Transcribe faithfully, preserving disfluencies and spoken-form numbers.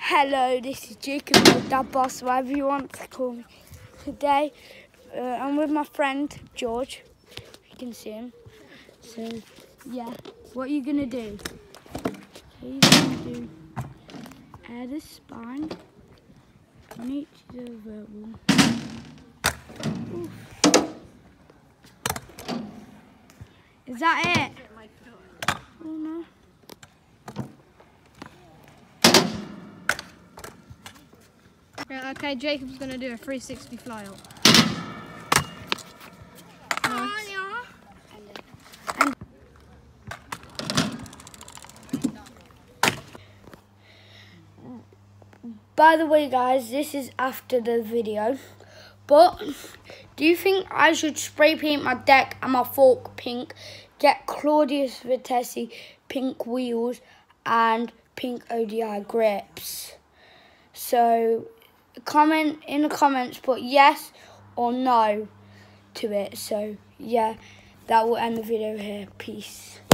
Hello, this is Jacob, or Dad Boss, whatever you want to call me. Today, uh, I'm with my friend George. You can see him. So, yeah, what are you gonna do? So you're gonna do add a spine on each of the vertebral. Oof. Is that it? Oh no. Yeah, okay, Jacob's gonna do a three sixty fly up. Nice. And by the way, guys, this is after the video. But do you think I should spray paint my deck and my fork pink, get Claudius Vitesse pink wheels and pink O D I grips? So comment in the comments, put yes or no to it. So yeah, that will end the video here. Peace.